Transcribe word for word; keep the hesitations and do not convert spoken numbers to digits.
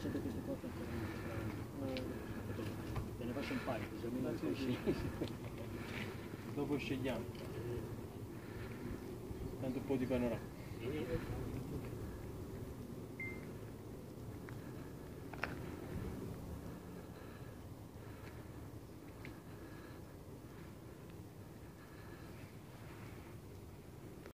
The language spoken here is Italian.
facendo queste foto ancora te ne faccio un paio, così almeno le puoi scegliere. Dopo scegliamo tanto un po' di panorama.